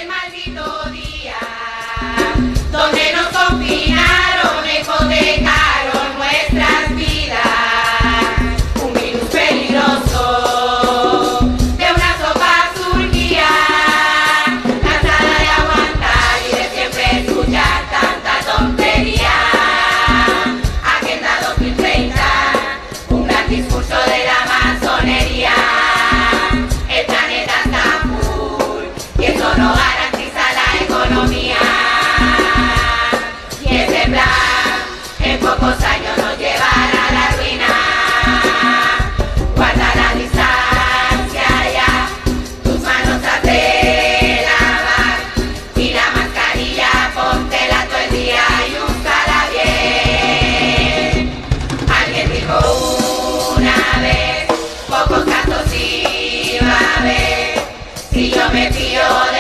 aquel maldito día donde nos confinaron, hipotecaron nuestras vidas. Un virus peligroso de una sopa surgía, cansada de aguantar y de siempre escuchar tanta tontería. Agenda 2030, un gran discurso de la masonería. El planeta está full y eso no garantiza la economía. Y ese plan en pocos años nos llevará a la ruina. Guarda la distancia ya, tus manos has de lavar y la mascarilla póntela todo el día y úsala bien. Alguien dijo una vez, pocos casos iba a haber, si yo me fío